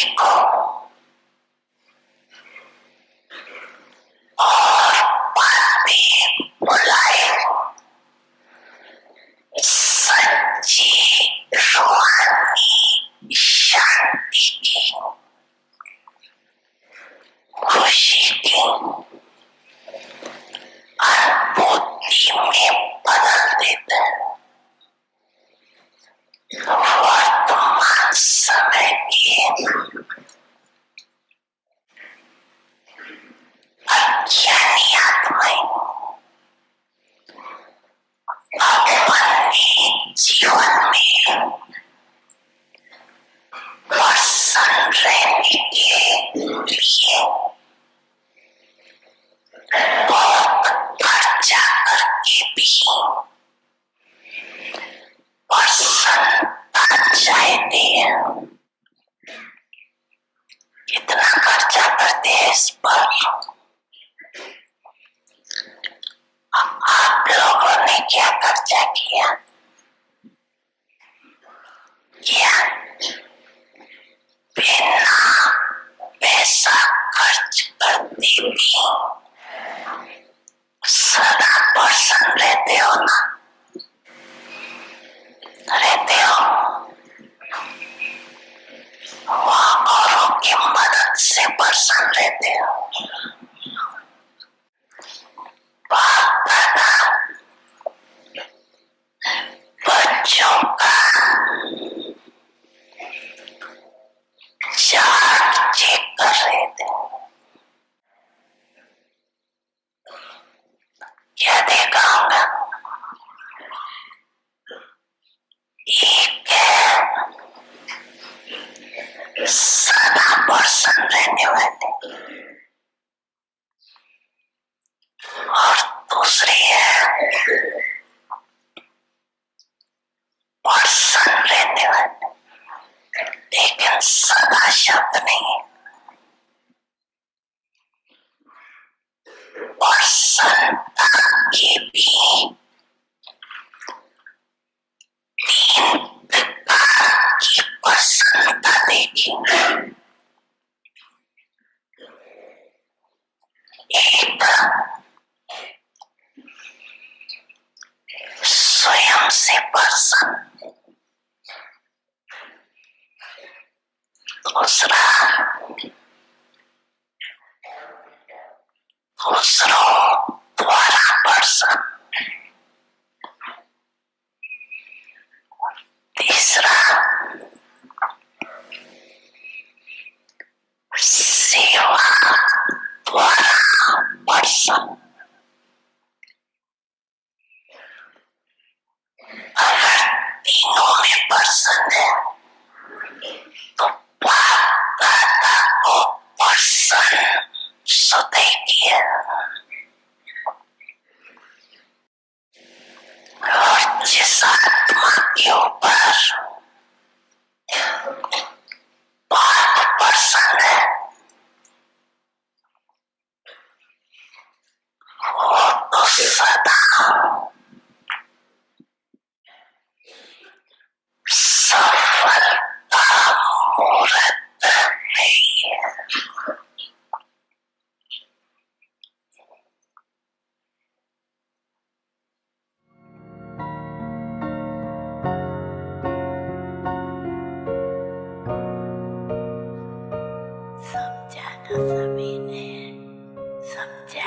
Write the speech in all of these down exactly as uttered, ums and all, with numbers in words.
को और बाद में बुलाए सच्ची रूहानी शांति की, खुशी की अनुभूति में बदल देते हैं। वर्तमान समय की अज्ञानी आत्माएं अपने जीवन में प्रसन्न रहने के लिए बहुत खर्चा करके भी प्रसन्नता चाहते हैं। कितना खर्चा करते हैं इस पर? आप लोगों ने क्या खर्चा किया क्या बिना पैसा खर्च करते भी सदा प्रसन्न रहते हो ना? रहते हो? औरों की मदद से प्रसन्न रहते हो? बाप दादा बच्चों का चार्ट चेक कर रहे थे। क्या देखा होगा? एक सदा प्रसन्न रहने वाले और दूसरी है प्रसन्न रहने वाले, लेकिन सदा शब्द नहीं। प्रसन्नता की भी तीन प्रकार की प्रसन्नता देखी। एक स्वयं से प्रसन्न, दूसरा दूसरों द्वारा प्रसन्न, तीसरा सेवा द्वारा प्रसन्न। अगर तीनों में प्रसन्न है तो बाप दादा को प्रसन्न सदै किया और जिस आत्मा के ऊपर बहुत प्रसन्न है वो तो सदा सफलता मुहूर्त नहीं है। समझा ना सभी ने? समझा?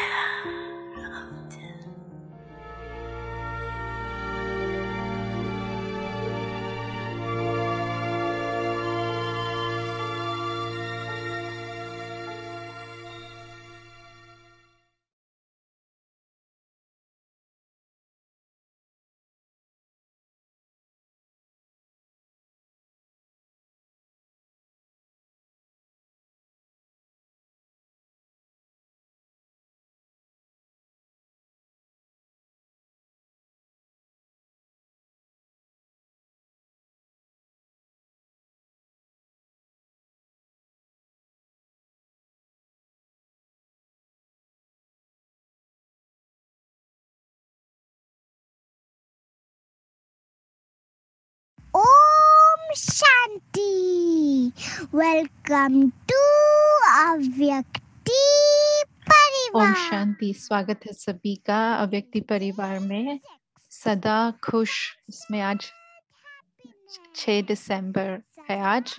ओम शांति। वेलकम टू अव्यक्ति परिवार। ओम शांति। स्वागत है सभी का अव्यक्ति परिवार में। सदा खुश। इसमें आज छह दिसंबर है। आज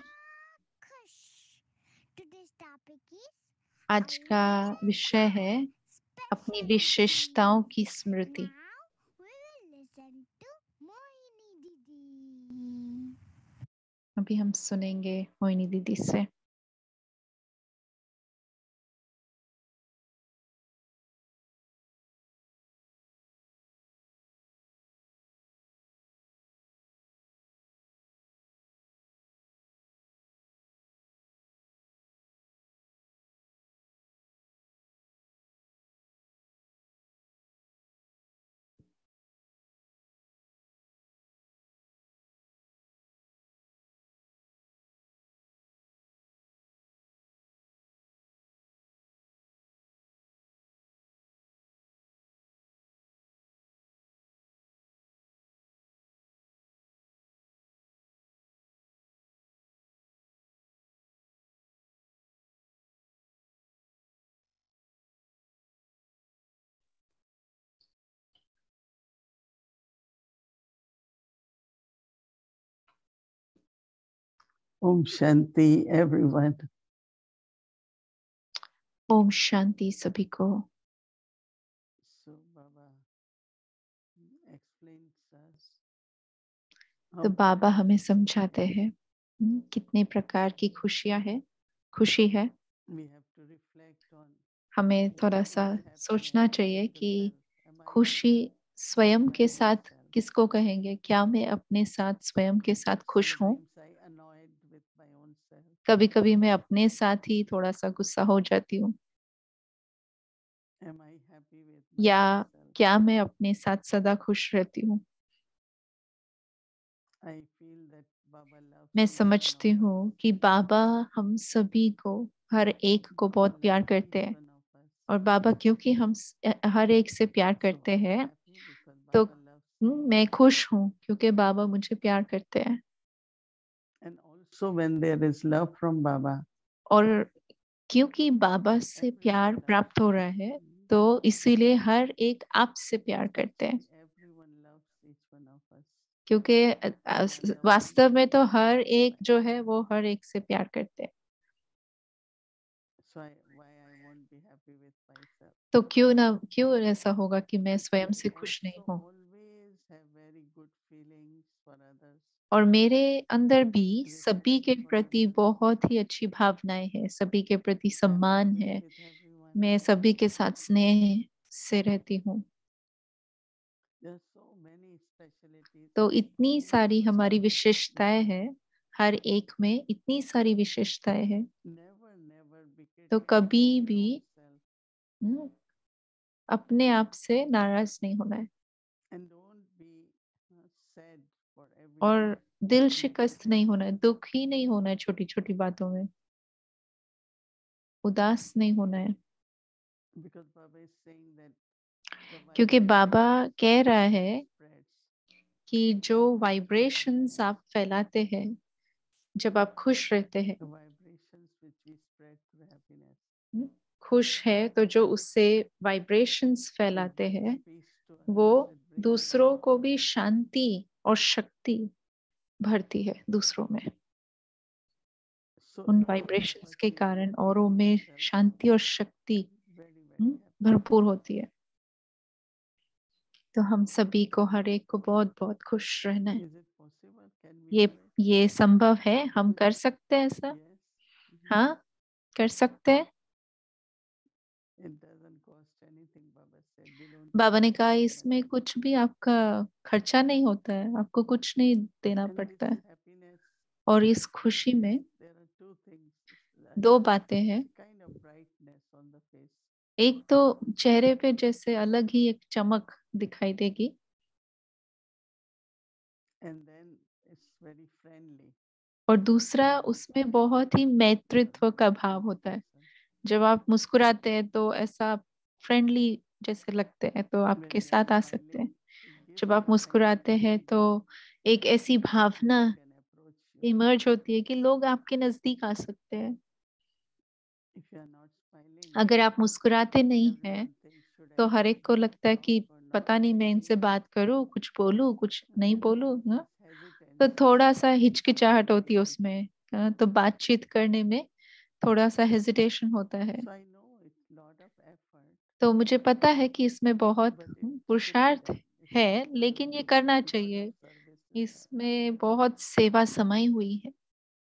आज का विषय है अपनी विशेषताओं की स्मृति। अभी हम सुनेंगे मोहिनी दीदी से। Om Shanti, everyone. Om Shanti सभी को। So Baba explains us. तो बाबा हमें समझाते हैं कितने प्रकार की खुशियां है खुशी है। We have to reflect on. हमें थोड़ा सा सोचना चाहिए कि खुशी स्वयं के साथ किसको कहेंगे। क्या मैं अपने साथ स्वयं के साथ खुश हूँ? कभी कभी मैं अपने साथ ही थोड़ा सा गुस्सा हो जाती हूँ। या क्या मैं अपने साथ सदा खुश रहती हूँ? मैं समझती हूँ कि बाबा हम सभी को, हर एक को बहुत प्यार करते हैं। और बाबा क्योंकि हम हर एक से प्यार करते हैं तो मैं खुश हूँ क्योंकि बाबा मुझे प्यार करते हैं। And also when there is love from Baba. और क्योंकि बाबा से प्यार प्राप्त हो रहा है तो इसीलिए हर एक आपसे प्यार करते हैं। क्योंकि वास्तव में तो हर एक जो है वो हर एक से प्यार करते हैं। तो क्यों ना क्यों ऐसा होगा कि मैं स्वयं से खुश नहीं हूँ? और मेरे अंदर भी सभी के प्रति बहुत ही अच्छी भावनाएं हैं, सभी के प्रति सम्मान है। मैं सभी के साथ स्नेह से रहती हूँ। तो इतनी सारी हमारी विशेषताएं हैं, हर एक में इतनी सारी विशेषताएं हैं। तो कभी भी अपने आप से नाराज नहीं होना है और दिल शिकस्त नहीं होना है, दुख ही नहीं होना है छोटी छोटी बातों में, उदास नहीं होना है। क्योंकि बाबा कह रहा है कि जो वाइब्रेशंस आप फैलाते हैं जब आप खुश रहते हैं, खुश है तो जो उससे वाइब्रेशंस फैलाते हैं वो दूसरों को भी शांति और शक्ति भरती है दूसरों में। उन वाइब्रेशंस के कारण औरों में शांति और शक्ति भरपूर होती है। तो हम सभी को, हर एक को बहुत बहुत खुश रहना है। ये ये संभव है? हम कर सकते हैं ऐसा? हाँ, कर सकते हैं। बाबा ने कहा इसमें कुछ भी आपका खर्चा नहीं होता है, आपको कुछ नहीं देना पड़ता है। और इस खुशी में दो बातें हैं। एक तो चेहरे पे जैसे अलग ही एक चमक दिखाई देगी और दूसरा उसमें बहुत ही मैत्रित्व का भाव होता है। जब आप मुस्कुराते हैं तो ऐसा फ्रेंडली जैसे लगते हैं तो आपके साथ आ सकते हैं। जब आप मुस्कुराते हैं तो एक ऐसी भावना इमर्ज होती है कि लोग आपके नजदीक आ सकते हैं। If you are not smiling, अगर आप मुस्कुराते नहीं हैं everyone thinks, should I तो हर एक को continue to लगता है कि talk or not? पता नहीं मैं इनसे बात करूं, कुछ बोलूं, कुछ नहीं बोलूं ना। This hesitance, तो थोड़ा सा हिचकिचाहट होती है hesitation. उसमें, हाँ, तो बातचीत करने में थोड़ा सा हेजिटेशन होता है। So I know it's lot of effort, तो मुझे पता है कि इसमें बहुत but it should be पुरुषार्थ done. It's है, not a लेकिन ये waste. करना Lot of चाहिए। service is there. इसमें बहुत सेवा समाई हुई है।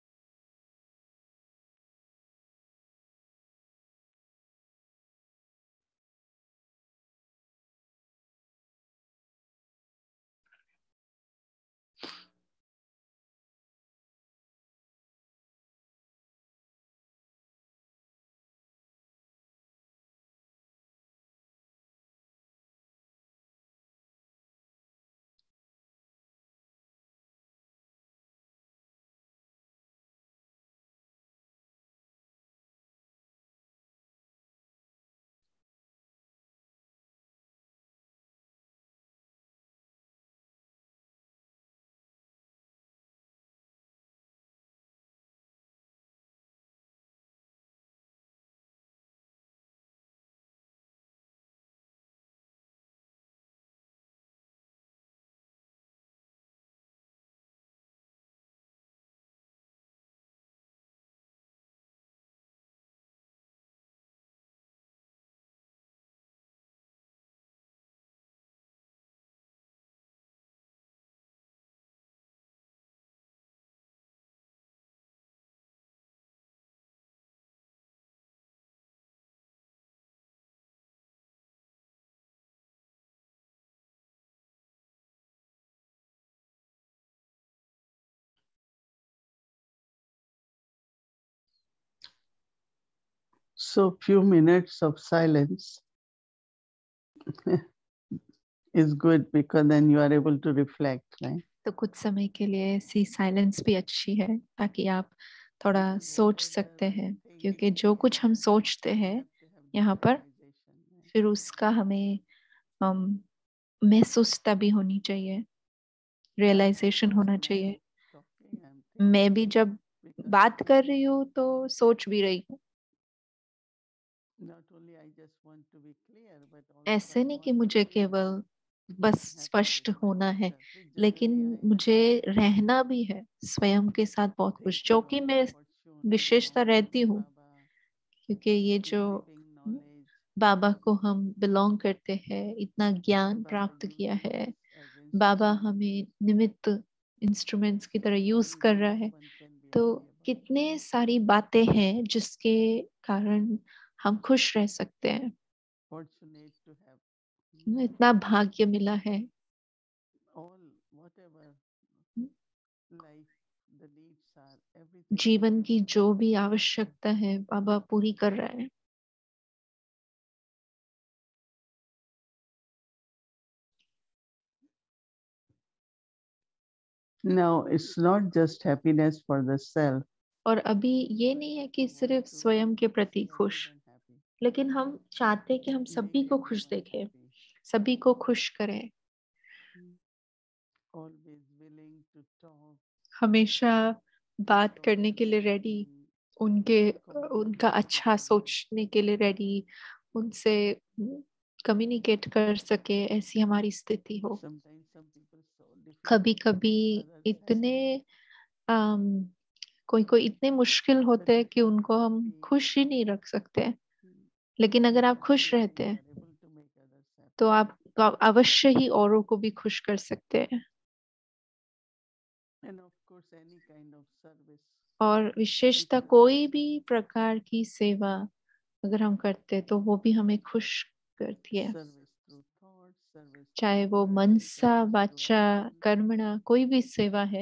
So few minutes of silence is good because then you are able to reflect, right? तो कुछ समय के लिए ऐसी साइलेंस भी अच्छी है ताकि आप थोड़ा सोच सकते हैं, क्योंकि जो कुछ हम सोचते हैं यहाँ पर फिर उसका हमें um, महसूस तभी होनी चाहिए, रियलाइजेशन होना चाहिए। मैं भी जब बात कर रही हूँ तो सोच भी रही हूँ। ऐसे नहीं कि मुझे केवल बस स्पष्ट होना है, लेकिन मुझे रहना भी है स्वयं के साथ बहुत खुश, जो कि मैं विशेषता रहती हूँ, क्योंकि ये जो बाबा को हम बिलोंग करते हैं, इतना ज्ञान प्राप्त किया है, बाबा हमें निमित्त इंस्ट्रूमेंट्स की तरह यूज कर रहा है, तो कितने सारी बातें हैं जिसके कारण हम खुश रह सकते हैं। इतना भाग्य मिला है। जीवन की जो भी आवश्यकता है बाबा पूरी कर रहा है। Now, it's not just happiness for the self. और अभी ये नहीं है कि सिर्फ स्वयं के प्रति खुश, लेकिन हम चाहते हैं कि हम सभी को खुश देखें, सभी को खुश करें। हमेशा बात करने के लिए रेडी, उनके उनका अच्छा सोचने के लिए रेडी, उनसे कम्युनिकेट कर सके, ऐसी हमारी स्थिति हो। कभी कभी इतने आम, कोई कोई इतने मुश्किल होते हैं कि उनको हम खुश ही नहीं रख सकते, लेकिन अगर आप खुश रहते हैं तो आप, तो आप अवश्य ही औरों को भी खुश कर सकते हैं। और विशेषता कोई भी प्रकार की सेवा अगर हम करते हैं तो वो भी हमें खुश करती है, चाहे वो मनसा वाचा कर्मणा कोई भी सेवा है।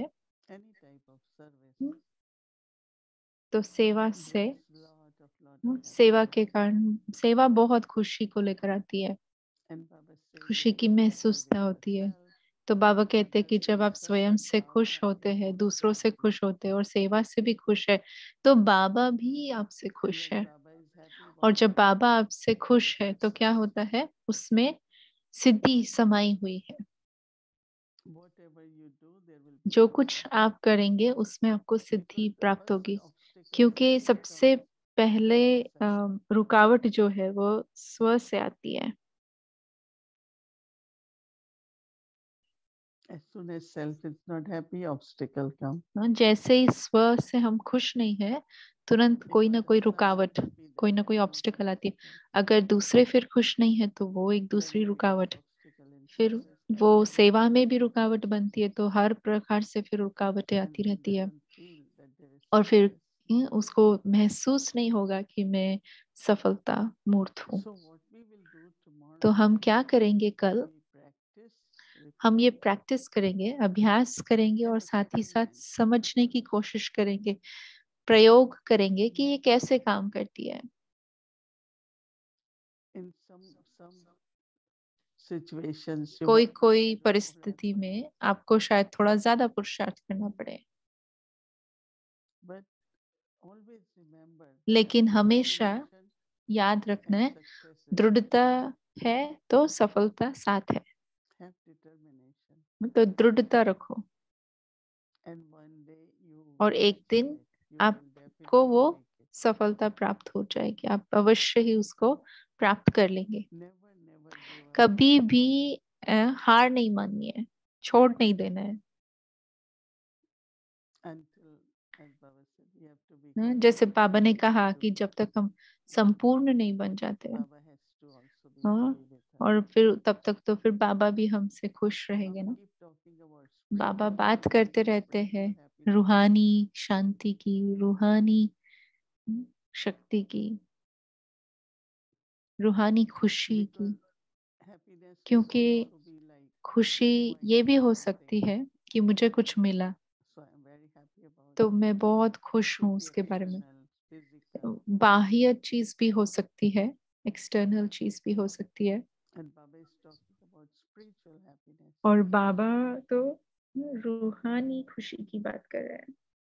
तो सेवा से, सेवा के कारण, सेवा बहुत खुशी को लेकर आती है, खुशी की महसूसता होती है। तो बाबा कहते हैं कि जब आप स्वयं से खुश होते हैं, दूसरों से खुश होते हैं और सेवा से भी खुश है, तो बाबा भी आपसे खुश है। और जब बाबा आपसे खुश है तो क्या होता है, उसमें सिद्धि समाई हुई है। you do, there will be जो siddhi. कुछ आप करेंगे उसमें आपको सिद्धि Because the प्राप्त first होगी, obstacle क्योंकि actually सबसे comes पहले from अ, self. रुकावट जो है वो स्व से आती है। As soon as self is not happy, obstacle come. हाँ, जैसे ही स्व से हम खुश नहीं है, तुरंत If कोई ना कोई others are रुकावट, unhappy, कोई then ना कोई another ऑब्स्टिकल आती है। obstacle. अगर दूसरे फिर खुश नहीं है तो वो एक Then दूसरी the रुकावट, next obstacle in फिर service वो comes. सेवा में भी रुकावट बनती है, तो हर प्रकार से फिर रुकावटें And आती one रहती है। doesn't feel that there is और फिर success. हम्म, उसको महसूस नहीं होगा कि मैं सफलता मूर्त हूँ। So what we will do तो tomorrow, हम क्या करेंगे कल? we practice, हम ये reflect, प्रैक्टिस करेंगे, अभ्यास करेंगे और and साथ ही साथ experiment. समझने की कोशिश करेंगे, प्रयोग करेंगे कि ये कैसे काम करती है। In some some situations, you कोई might कोई need to do more परिस्थिति effort. में आपको शायद थोड़ा ज्यादा पुरुषार्थ करना पड़े, But always remember, लेकिन हमेशा determination याद रखना and है, success is दृढ़ता there. है तो सफलता साथ है। Have determination, तो दृढ़ता रखो and one day you और will एक दिन achieve it. You will आपको definitely वो make it. सफलता प्राप्त हो जाएगी, आप अवश्य ही उसको प्राप्त कर लेंगे। Never, never give up. कभी भी अ, हार नहीं माननी है, छोड़ नहीं देना है। Until, as Baba said, we have to be हाँ, complete. जैसे बाबा ने We कहा have to कि be जब तक हम complete. संपूर्ण नहीं बन जाते हैं, Baba has to also be हाँ, happy with us. और फिर तब तक तो फिर बाबा भी हमसे खुश Baba रहेंगे ना। keep talking about Baba spiritual बात करते happiness, रहते हैं spiritual happiness. रूहानी शांति की, रूहानी शक्ति की, रूहानी खुशी की, Because happiness can क्योंकि also be like, खुशी oh, I ये भी got हो something. सकती है कि मुझे कुछ मिला, So I'm very happy about तो it. मैं बहुत खुश Could हूँ be उसके बारे में। external, physical. बाह्य चीज भी हो सकती है, एक्सटर्नल चीज भी हो सकती है। And Baba is talking about spiritual happiness. और बाबा तो रूहानी खुशी की बात कर रहे हैं।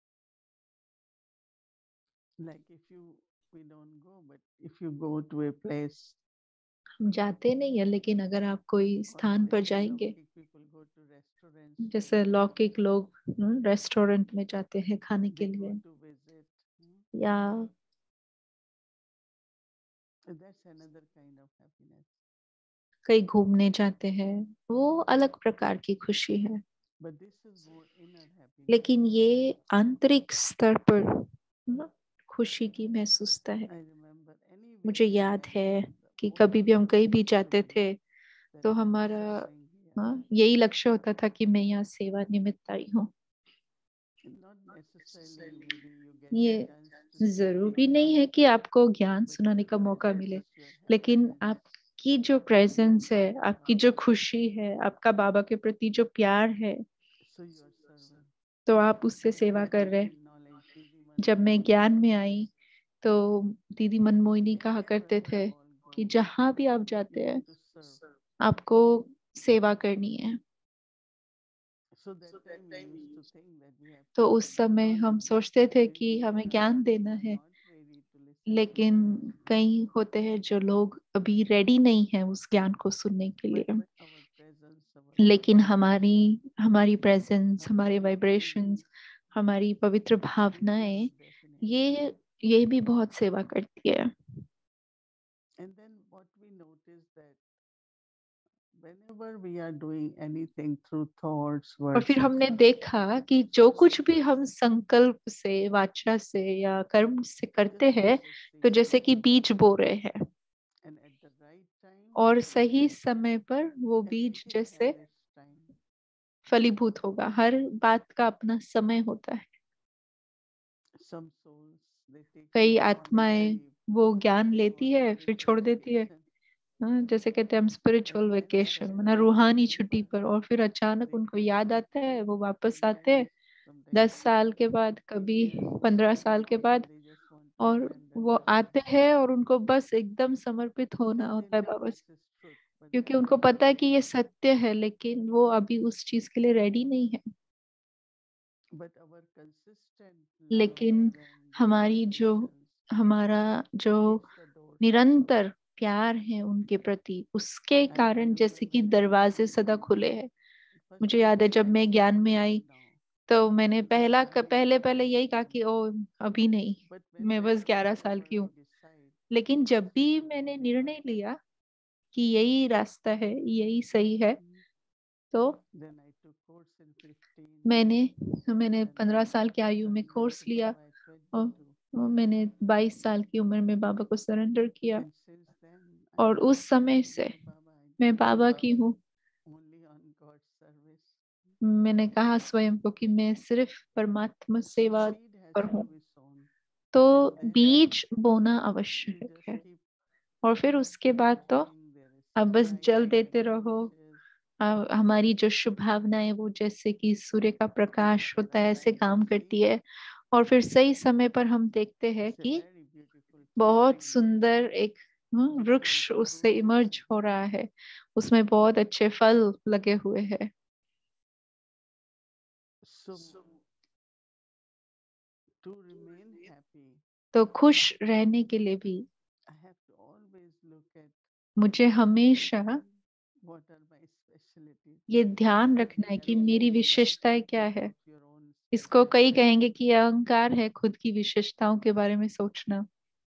Like if you, we don't go, but if you go to a place, हम जाते नहीं है, लेकिन अगर आप कोई or स्थान पर say जाएंगे, Laukik people go to restaurants, जैसे लौकिक लोग रेस्टोरेंट में जाते हैं खाने के they go लिए, to visit. hmm, या That's another kind of happiness. कहीं घूमने जाते हैं, वो अलग प्रकार की खुशी है। But this is more inner happiness. लेकिन ये आंतरिक स्तर पर न, खुशी की महसूसता है। I remember anywhere मुझे we याद went, है the कि most कभी भी हम कहीं भी focus जाते would be थे that तो I'm हमारा serving here. हाँ, यही लक्ष्य होता था कि मैं यहाँ सेवा निमित्त आई हूँ। Not necessarily maybe you get ये a chance to speak जरूरी anything, नहीं है कि आपको ज्ञान but सुनाने your का मौका presence, मिले, your लेकिन happiness, आपकी जो प्रेजेंस है, Baba आपकी जो is खुशी है, आपका बाबा के प्रति जो प्यार है, so you are serving. तो आप उससे सेवा When कर you रहे हैं। gain knowledge, Didi जब मैं Manmohini ज्ञान used में to आई say, तो दीदी मनमोहिनी कहा करते wherever थे you all कि go, जहां भी आप जाते you हैं have to serve. आपको सेवा करनी है। So that time we used to think that we have तो to उस give समय knowledge. हम सोचते थे Maybe कि there हमें are ज्ञान some who देना are है, not ready to listen to लेकिन knowledge. कई होते हैं जो लोग अभी रेडी नहीं है उस ज्ञान को सुनने के But लिए। our presence, our लेकिन vibration, हमारी हमारी प्रेजेंस, our हमारे pure वाइब्रेशंस, feelings, हमारी पवित्र it भावनाएं, gives definitely. ये ये भी बहुत सेवा करती है। And then what we notice that whenever we are doing anything through thoughts, और words, फिर हमने etc., देखा कि जो कुछ भी हम संकल्प से, वाचा से या कर्म से करते just हैं, like a तो seed. जैसे कि बीज बो रहे हैं, And at the right time, और सही समय पर वो बीज everything जैसे has its time. फलीभूत होगा। हर बात का अपना समय होता है। Some souls, they take कई knowledge, they आत्माएं leave, वो ज्ञान they go on लेती है फिर spiritual छोड़ देती है। vacation, हाँ, जैसे कहते हैं हम स्पिरिचुअल and then वेकेशन, मतलब suddenly they रूहानी छुट्टी remember, पर, और फिर अचानक they उनको come याद back आता है, वो after वापस ten आते years, हैं sometimes दस साल के बाद, fifteen कभी years, पंद्रह साल के बाद, and they just want to और surrender वो their आते life. हैं और उनको बस एकदम समर्पित होना And they होता है know बाबा this से, is truth, but क्योंकि they are उनको not पता है कि ये ready. सत्य है, लेकिन वो अभी उस चीज के लिए रेडी नहीं है। But our consistent love लेकिन and हमारी जो determinations हमारा जो keeps the doors open. निरंतर प्यार है उनके प्रति, उसके I कारण जैसे remember कि when I दरवाजे went सदा to खुले हैं। मुझे याद है जब मैं ज्ञान में आई तो मैंने पहला पहले पहले यही कहा कि ओ अभी नहीं, मैं बस ग्यारह साल की हूँ। लेकिन जब भी मैंने निर्णय लिया कि यही रास्ता है, यही सही है, तो मैंने मैंने पंद्रह साल की आयु में कोर्स लिया और और मैंने बाईस साल की उम्र में बाबा को सरेंडर किया। और उस समय से मैं बाबा की हूँ। मैंने कहा स्वयं को कि मैं सिर्फ परमात्मा सेवा पर हूँ। तो बीज बोना आवश्यक है और फिर उसके बाद तो अब बस जल देते रहो। आ, हमारी जो शुभ भावना है वो जैसे कि सूर्य का प्रकाश होता है ऐसे काम करती है। और फिर सही समय पर हम देखते हैं कि बहुत सुंदर एक हम्म, वृक्ष उससे इमर्ज हो रहा है, उसमें बहुत अच्छे फल लगे हुए हैं। तो खुश रहने के लिए भी मुझे हमेशा ये ध्यान रखना है कि मेरी विशेषताएं क्या है। इसको कई कहेंगे कि ये अहंकार है, खुद की विशेषताओं के बारे में सोचना।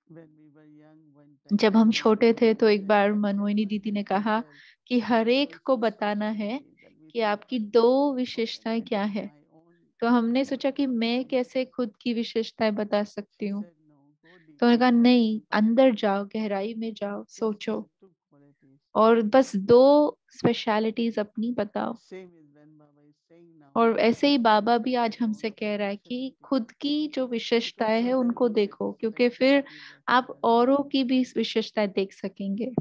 जब हम छोटे थे तो एक बार मनमोहिनी दीदी ने कहा कि हर एक को बताना है कि आपकी दो विशेषताएं क्या है। तो हमने सोचा कि मैं कैसे खुद की विशेषताएं बता सकती हूँ। तो उन्होंने कहा नहीं, अंदर जाओ, गहराई में जाओ, सोचो और बस दो स्पेशलिटीज अपनी बताओ। और ऐसे ही बाबा भी आज हमसे कह रहा है कि खुद की जो विशेषताएं हैं उनको देखो, क्योंकि फिर आप औरों की भी विशेषताएं देख सकेंगे।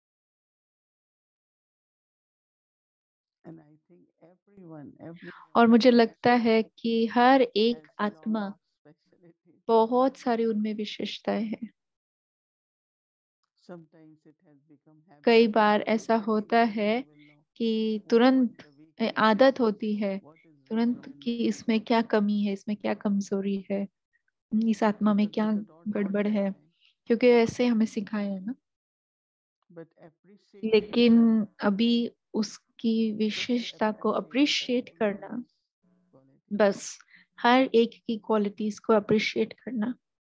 और मुझे लगता है कि हर एक आत्मा बहुत सारी उनमें विशेषताएं हैं। कई बार ऐसा होता है कि तुरंत आदत होती है तुरंत कि इसमें क्या कमी है, इसमें क्या कमजोरी है, इस आत्मा में क्या गड़बड़ है, क्योंकि ऐसे हमें सिखाया है ना। लेकिन अभी उसकी विशेषता को अप्रिशिएट करना, बस हर एक की क्वालिटीज को अप्रिशिएट करना।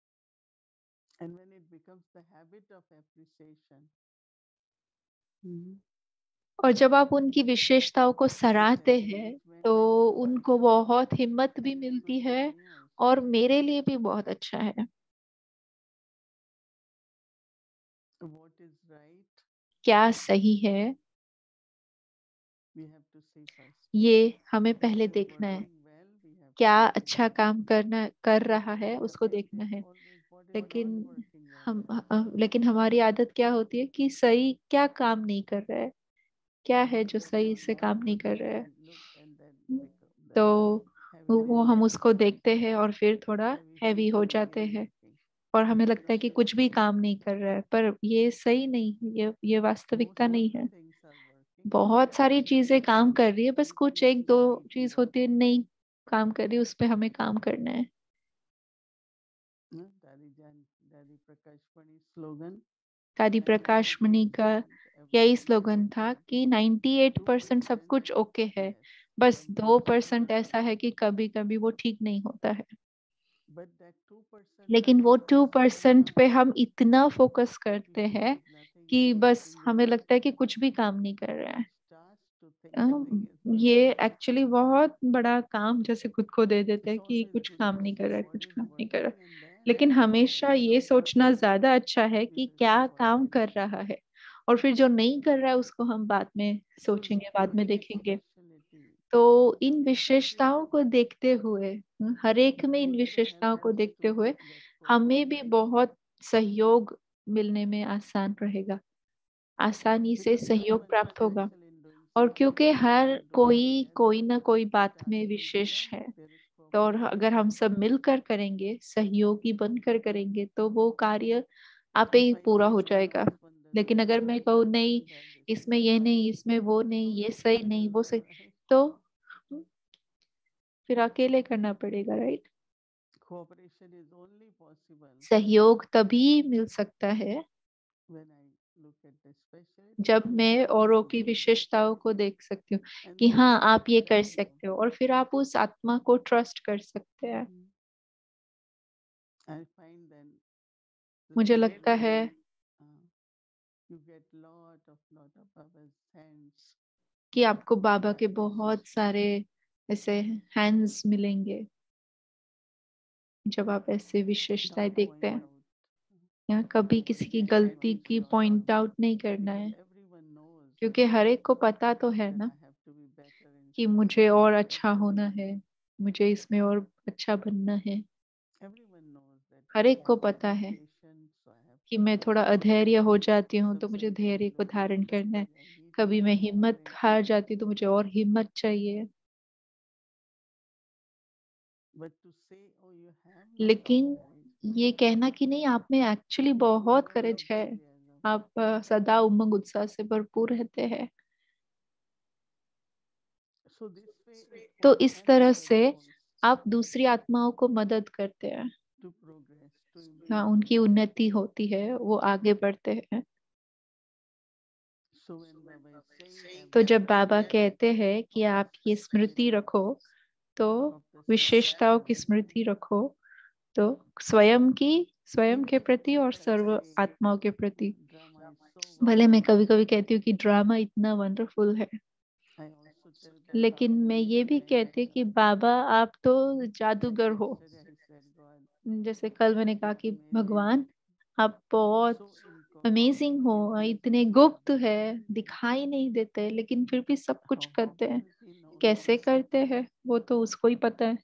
और जब आप उनकी विशेषताओं को सराहते हैं तो उनको बहुत हिम्मत भी मिलती है और मेरे लिए भी बहुत अच्छा है। क्या सही है ये हमें पहले देखना है। क्या अच्छा काम करना कर रहा है उसको देखना है। लेकिन हम अ, लेकिन हमारी आदत क्या होती है कि सही क्या काम नहीं कर रहा है, क्या है जो सही से काम नहीं कर रहा है। तो वो हम उसको देखते हैं और फिर थोड़ा हैवी हो जाते हैं और हमें लगता है कि कुछ भी काम नहीं कर रहा है, पर ये सही नहीं, ये ये वास्तविकता नहीं है। बहुत सारी चीजें काम कर रही है, बस कुछ एक दो चीज होती है नहीं काम कर रही, उस पे हमें काम करना है। दादी प्रकाश मणि का यही स्लोगन था कि अट्ठानवे परसेंट सब कुछ ओके है, बस दो परसेंट ऐसा है कि कभी कभी वो ठीक नहीं होता है। लेकिन वो टू परसेंट पे हम इतना फोकस करते हैं कि बस हमें लगता है कि कुछ भी काम नहीं कर रहा है। अ, ये एक्चुअली बहुत बड़ा काम जैसे खुद को दे देते हैं कि कुछ काम नहीं कर रहा है, कुछ काम नहीं कर रहा है। लेकिन हमेशा ये सोचना ज्यादा अच्छा है कि क्या काम कर रहा है, और फिर जो नहीं कर रहा है उसको हम बाद में सोचेंगे, बाद में देखेंगे। तो इन विशेषताओं को देखते हुए, हम्म, हर एक में इन विशेषताओं को देखते हुए हमें भी बहुत सहयोग मिलने में आसान रहेगा, आसानी से सहयोग प्राप्त होगा। और क्योंकि हर कोई कोई ना कोई बात में विशेष है, तो और अगर हम सब मिलकर करेंगे, सहयोगी बनकर करेंगे, तो वो कार्य आपे ही पूरा हो जाएगा। लेकिन अगर मैं कहूँ नहीं, इसमें ये नहीं, इसमें वो नहीं, ये सही नहीं, वो सही, तो फिर अकेले करना पड़ेगा, राइट। सहयोग तभी मिल सकता है look at the specialty जब and मैं see औरों how की they विशेषताओं को देख सकती हूँ and कि then हाँ you आप ये trust कर them. सकते हो, और फिर आप उस आत्मा को ट्रस्ट कर सकते हैं। Mm. I find then the मुझे same लगता है way uh, you get lot of lot of Baba's hands. कि आपको बाबा के That बहुत message सारे ऐसे हैंड्स मिलेंगे जब आप ऐसे don't विशेषताएं point देखते हैं। out. यहाँ कभी किसी की That गलती gives की lot of पॉइंट आउट नहीं करना because है, everyone knows क्योंकि हर एक को पता तो है that ना I have to be better in कि such मुझे and और such. अच्छा होना है, मुझे इसमें और अच्छा बनना है। Everyone knows that her I एक को have to पता be है patient, so I have कि to मैं थोड़ा अधैर्य हो जाती हूँ तो मुझे subside धैर्य को little धारण bit करना है। because I need कभी मैं more हिम्मत हार जाती हूँ तो मुझे और हिम्मत चाहिए। But to say, oh, you have lot of लेकिन courage, ये कहना कि नहीं आप में एक्चुअली बहुत full करेज है, enthusiasm. आप अ, सदा उमंग उत्साह से भरपूर रहते हैं, So this way it तो can इस help तरह other से souls आप दूसरी आत्माओं को मदद करते हैं। to progress, to हाँ, improve. उनकी उन्नति होती है, वो आगे बढ़ते हैं। So when Baba is saying, have तो the जब बाबा memory कहते हैं कि of the आप ये स्मृति speciality रखो, तो of the विशेषताओं की self, स्मृति रखो, तो स्वयं की, स्वयं के even प्रति और if I सर्व say आत्माओं के प्रति। drama is so भले मैं wonderful, कभी कभी कहती हूँ कि ड्रामा इतना वंडरफुल है, I also tell that लेकिन Baba, मैं you ये are भी कहती हूँ कि magical. बाबा आप तो Like जादूगर हो। yesterday I said, God, जैसे कल मैंने कहा कि amazing, भगवान आप बहुत so अमेजिंग हो, incomprehensible, इतने गुप्त है, दिखाई नहीं देते, लेकिन फिर भी सब कुछ how, how करते हैं। can he know कैसे this? करते हैं वो तो उसको ही पता है।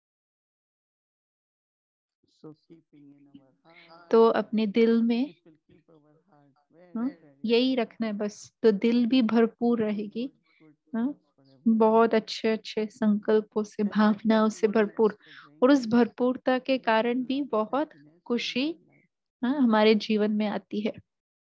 So keeping in our heart, तो अपने दिल में it will keep our heart very, हाँ, very यही full. रखना है बस, तो दिल भी भरपूर रहेगी। Good, good हाँ, thoughts for everyone. बहुत अच्छे अच्छे संकल्पों से, And that भावनाओं से will भरपूर, also bring और उस भरपूरता के कारण भी lot of बहुत happiness in खुशी our life. हाँ, हमारे जीवन में आती है।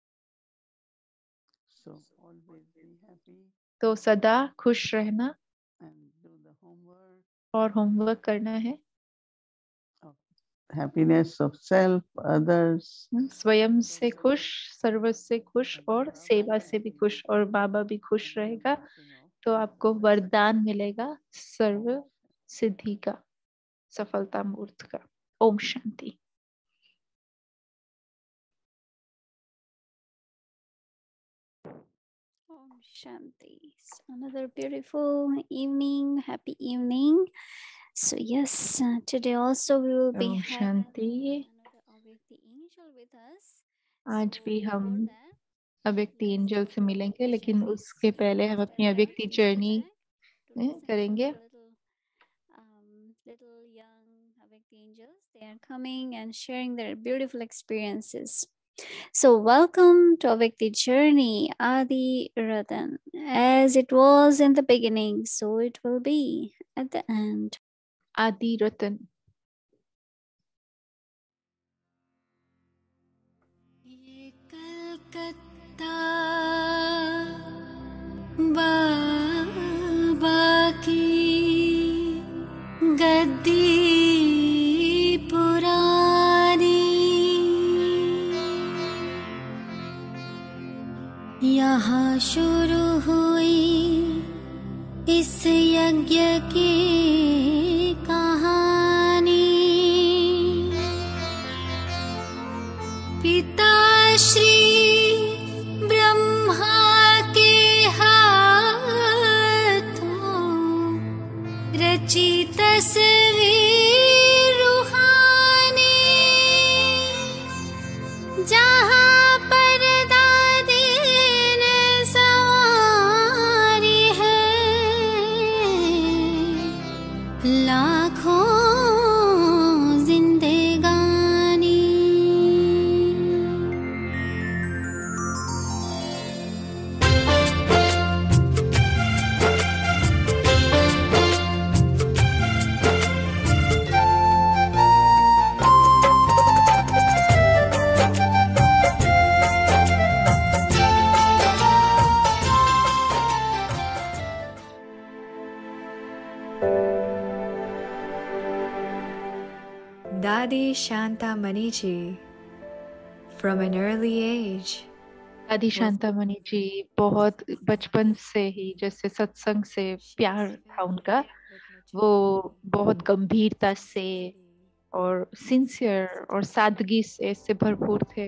So always be happy तो सदा खुश रहना and do the homework और होमवर्क करना है। of happiness of self, others. हम्म, स्वयं से खुश, सर्व से खुश And और Baba सेवा will से भी be खुश, और बाबा भी खुश and the रहेगा, blessing of तो आपको वरदान मिलेगा सर्व Om सिद्धि का, सफलता मूर्त का। Om Shanti. Om Shanti. So another beautiful evening, happy evening. So yes, uh, today also we will be Om having Shanti. another Avyakti angel with us. आज So भी हम before that, अव्यक्ति let's एंजल just से go मिलेंगे, to लेकिन Shaila's उसके पहले हम first अपनी step अव्यक्ति back, journey back to listen करेंगे। some little um, little young Avyakti angels. They are coming and sharing their beautiful experiences. So welcome to Avyakti Journey, Adi Ratan. As it was in the beginning, so it will be at the end. आदि रतन। ये कलकत्ता बाबा की गद्दी पुरानी, यहाँ शुरू हुई इस यज्ञ की कहानी। पिता श्री ब्रह्मा के हाथों रची तस्वीर रूहानी, जहाँ पर दादी ने सवारी है लाखों जिंदगानी। Dadi Shanta Maniji, from an early age, दादी शांतामणि जी बहुत बचपन से ही जैसे सत्संग से प्यार था उनका, वो बहुत गंभीरता से और सिंसियर और सादगी से से भरपूर थे।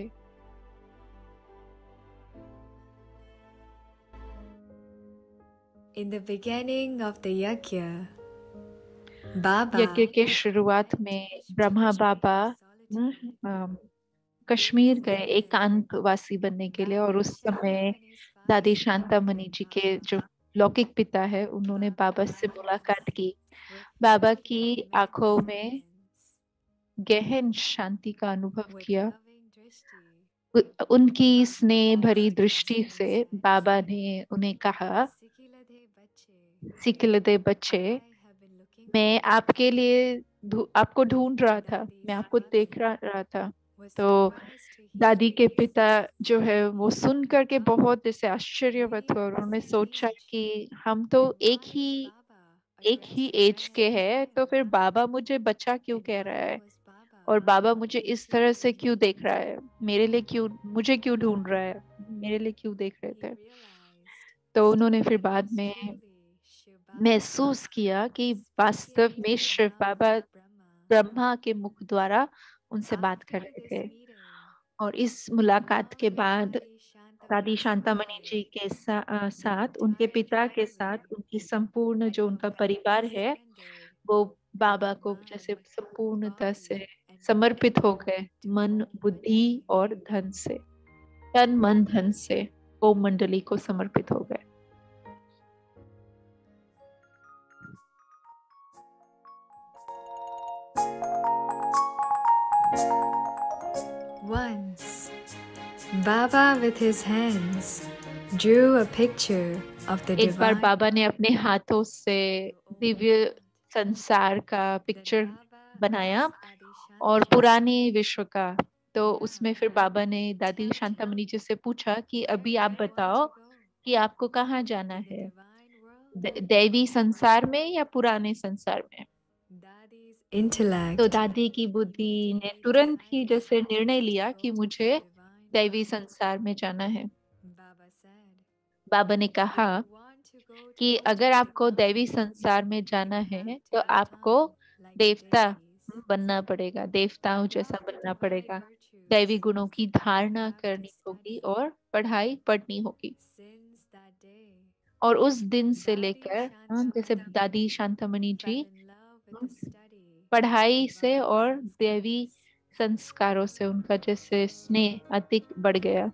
In the beginning of the yajna, Baba यज्ञ के शुरुआत में ब्रह्मा बाबा न, अम, कश्मीर गए एकांतवासी बनने के लिए, और उस समय दादी शांतामणि जी के जो लौकिक पिता है उन्होंने बाबा से मुलाकात की। बाबा की आंखों में गहन शांति का अनुभव किया। उ- उनकी स्नेह भरी दृष्टि से बाबा ने उन्हें कहा, सिकिलदे बच्चे, मैं आपके लिए ढू- आपको ढूंढ रहा था, मैं आपको देख रहा, रहा था। तो दादी के पिता जो है वो सुन करके बहुत जैसे आश्चर्यवत हुए, और उन्होंने सोचा कि हम तो एक ही एक ही एज के हैं, तो फिर बाबा मुझे बच्चा क्यों कह रहा है, और बाबा मुझे इस तरह से क्यों देख रहा है, मेरे लिए क्यों, मुझे क्यों ढूंढ रहा है, मेरे लिए क्यों देख रहे थे। तो उन्होंने फिर बाद में महसूस किया कि वास्तव में शिव बाबा ब्रह्मा के मुख द्वारा उनसे बात कर रहे थे। और इस मुलाकात के बाद दादी शांतामणि जी के सा, आ, साथ उनके पिता के साथ उनकी संपूर्ण जो उनका परिवार है वो बाबा को जैसे संपूर्णता से समर्पित हो गए, मन बुद्धि और धन से, तन मन धन से ओम मंडली को समर्पित हो गए। Once, Baba with his hands drew a picture of the एक बार divine. बाबा ने अपने हाथों से दिव्य संसार का पिक्चर बनाया और पुराने विश्व का। तो उसमें फिर बाबा ने दादी शांतामणि जी से पूछा कि अभी आप बताओ कि आपको कहाँ जाना है, दैवी संसार में या पुराने संसार में। Intellect तो दादी की बुद्धि ने तुरंत ही जैसे निर्णय लिया कि मुझे दैवी संसार में जाना है। बाबा ने कहा कि अगर आपको दैवी संसार में जाना है तो आपको देवता बनना पड़ेगा, देवताओं जैसा बनना पड़ेगा, दैवी गुणों की धारणा करनी होगी और पढ़ाई पढ़नी होगी। और उस दिन से लेकर जैसे दादी शांतामणि जी पढ़ाई से और दैवी संस्कारों से उनका जैसे स्नेह अधिक बढ़ गया।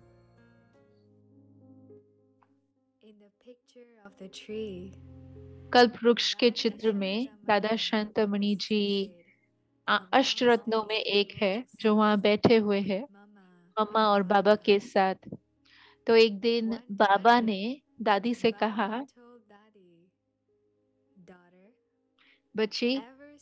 कल्प वृक्ष के चित्र में दादा शांतामणि जी अष्टरत्नों में एक है जो वहां बैठे हुए हैं मम्मा और बाबा के साथ। तो एक दिन बाबा ने दादी से कहा, बच्ची,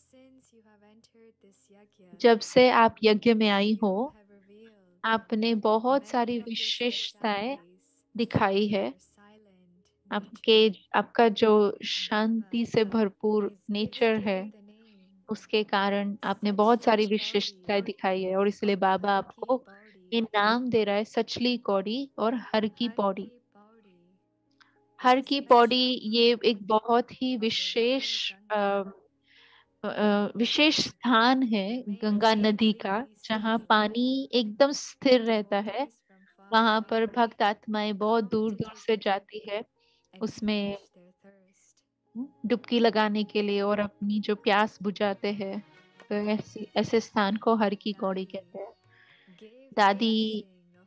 जब से आप यज्ञ में आई हो आपने बहुत सारी विशेषताएं दिखाई है। आपके आपका जो शांति से भरपूर नेचर है उसके कारण आपने बहुत सारी विशेषताएं दिखाई है, और इसलिए बाबा आपको ये नाम दे रहा है, सचली कौड़ी और हर की पौड़ी। हर की पौड़ी ये एक बहुत ही विशेष अ, विशेष स्थान है गंगा नदी का, जहाँ पानी एकदम स्थिर रहता है। वहां पर भक्त आत्माएं बहुत दूर दूर से जाती है उसमें डुबकी लगाने के लिए और अपनी जो प्यास बुझाते हैं। तो ऐसी ऐसे स्थान को हर की कौड़ी कहते हैं। दादी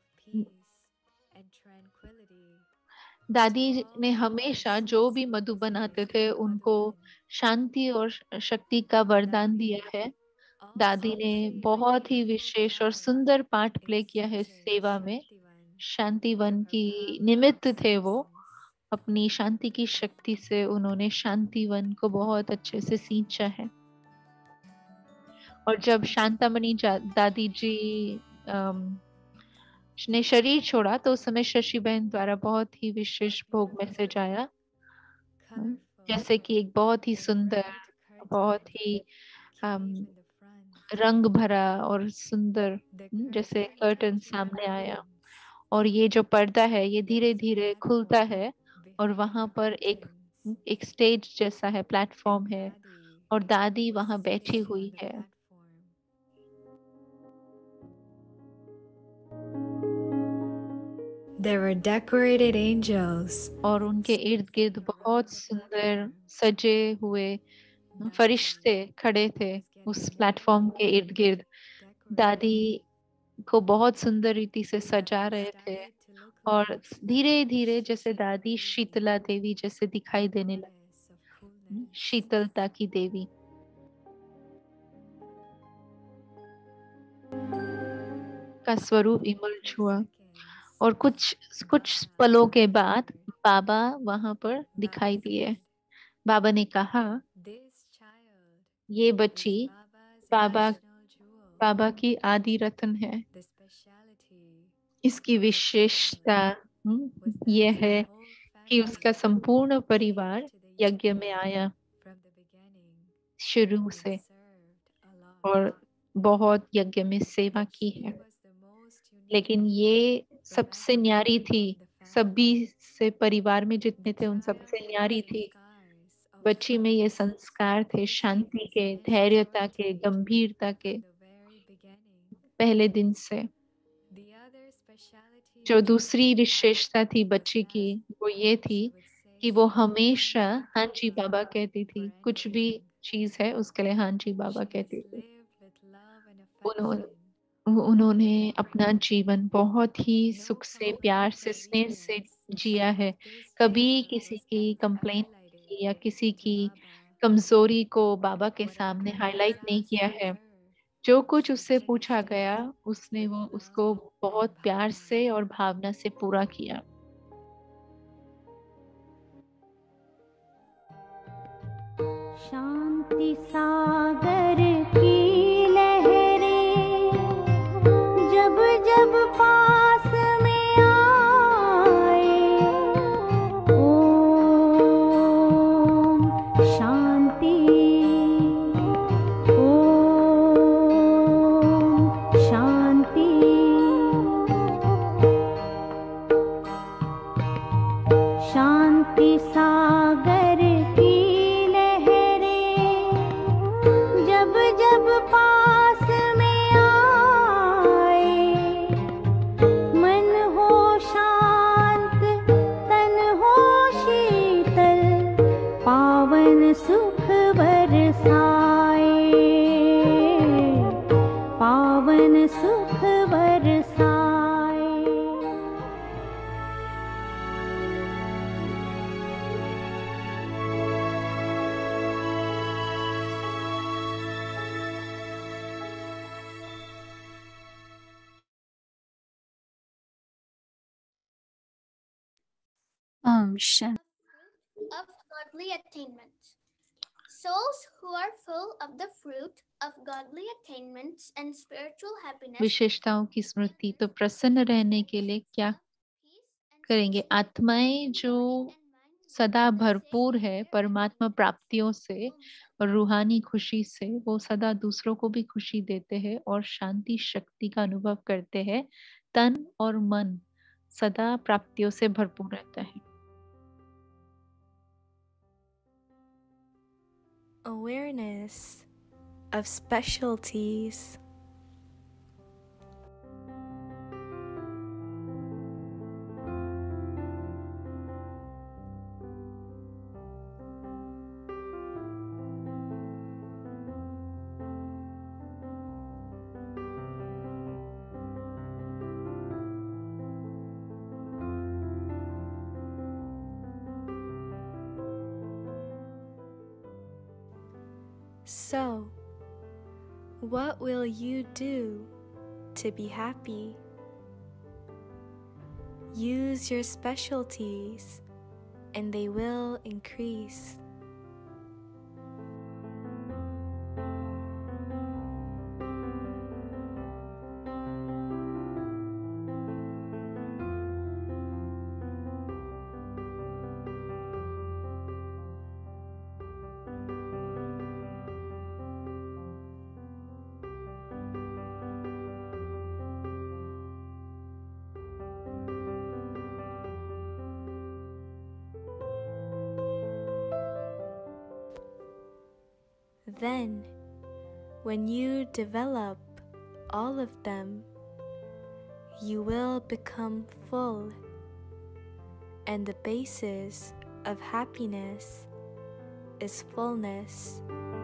दादी ने हमेशा जो भी मधु बनाते थे उनको शांति और शक्ति का वरदान दिया है। दादी ने बहुत ही विशेष और सुंदर पार्ट प्ले किया है सेवा में। शांतिवन की निमित्त थे वो, अपनी शांति की शक्ति से उन्होंने शांतिवन को बहुत अच्छे से सींचा है। और जब शांतामणि दादी जी अम, ने शरीर छोड़ा तो उस समय शशि बहन द्वारा बहुत ही विशेष भोग मैसेज आया, जैसे कि एक बहुत ही सुंदर, बहुत ही अम, रंग भरा और सुंदर जैसे कर्टन सामने आया, और ये जो पर्दा है ये धीरे धीरे खुलता है और वहां पर एक एक स्टेज जैसा है, प्लेटफॉर्म है और दादी वहां बैठी हुई है। There were decorated angels. और उनके इर्द गिर्द बहुत सुंदर सजे हुए फरिश्ते खड़े थे उस प्लेटफॉर्म के इर्द गिर्द। दादी को बहुत सुंदर रीति से सजा रहे थे और धीरे धीरे जैसे दादी शीतला देवी जैसे दिखाई देने लगी, शीतलता की देवी। का स्वरूप इमर्ज हुआ और कुछ कुछ पलों के बाद बाबा वहां पर दिखाई दिए। बाबा ने कहा, ये बच्ची बाबा बाबा की आदि रत्न है। इसकी विशेषता यह है कि उसका संपूर्ण परिवार यज्ञ में आया शुरू से और बहुत यज्ञ में सेवा की है, लेकिन ये सबसे न्यारी थी, सभी से परिवार में जितने थे उन सबसे न्यारी थी। बच्ची में ये संस्कार थे शांति के, धैर्यता के, गंभीरता के पहले दिन से। जो दूसरी विशेषता थी बच्ची की वो ये थी कि वो हमेशा हाँ जी बाबा कहती थी, कुछ भी चीज है उसके लिए हाँ जी बाबा कहती थी। उन्होंने उन्होंने अपना जीवन बहुत ही सुख से, प्यार से, स्नेह से जिया है। कभी किसी की कंप्लेंट की या किसी की कमजोरी को बाबा के सामने हाईलाइट नहीं किया है। जो कुछ उससे पूछा गया उसने वो उसको बहुत प्यार से और भावना से पूरा किया। शांति सागर की लहरें जब जब पास में आए, ओम शांति, ओम शांति। शांति सागर की जब जब पास में आए, मन हो शांत, तन हो शीतल, पावन सुख बरसाए, पावन सुख बरसाए। Om Shanti. Of godly attainments. Souls who are full of the fruit of godly attainments and spiritual happiness. विशेषताओं की स्मृति। तो प्रसन्न रहने के लिए क्या करेंगे? आत्माएं जो सदा भरपूर है परमात्मा प्राप्तियों से और रूहानी खुशी से, वो सदा दूसरों को भी खुशी देते हैं और शांति शक्ति का अनुभव करते हैं। तन और मन सदा प्राप्तियों से भरपूर रहता है। Awareness of specialties. So, what will you do to be happy? Use your specialties and they will increase. Then, when you develop all of them, you will become full, and the basis of happiness is fullness.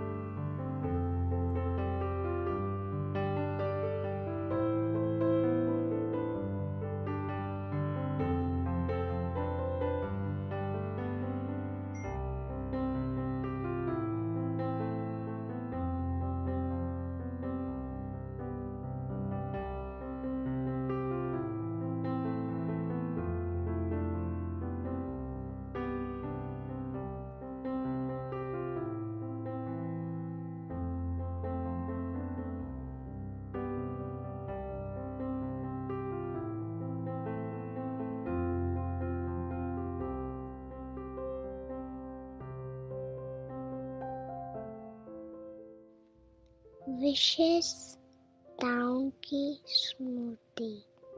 विशेषताओं की स्मृति।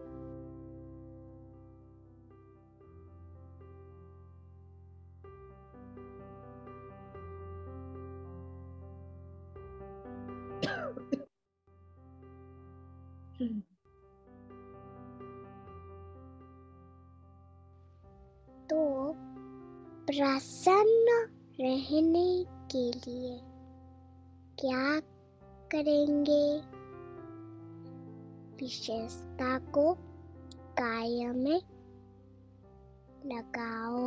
तो प्रसन्न रहने के लिए क्या करेंगे? विशेषता को कायम में लगाओ।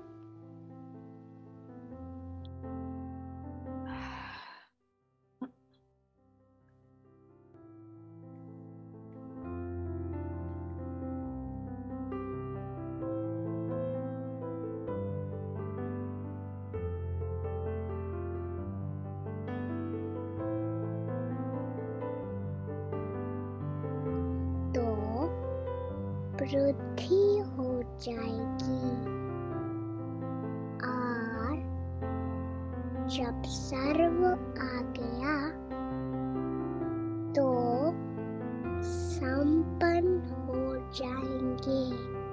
वृद्धि हो जाएगी और जब सर्व आ गया तो संपन्न हो जाएंगे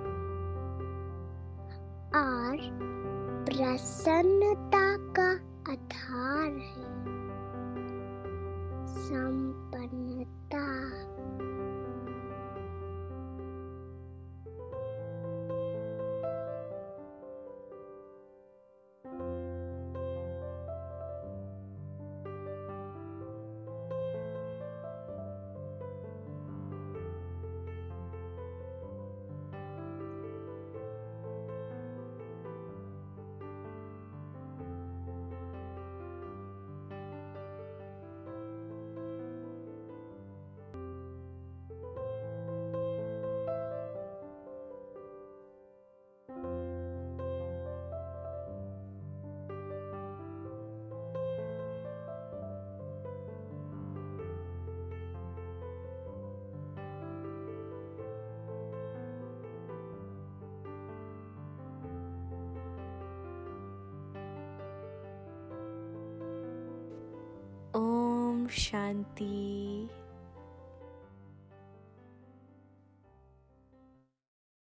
और प्रसन्नता का आधार है संपन्नता। Om Shanti.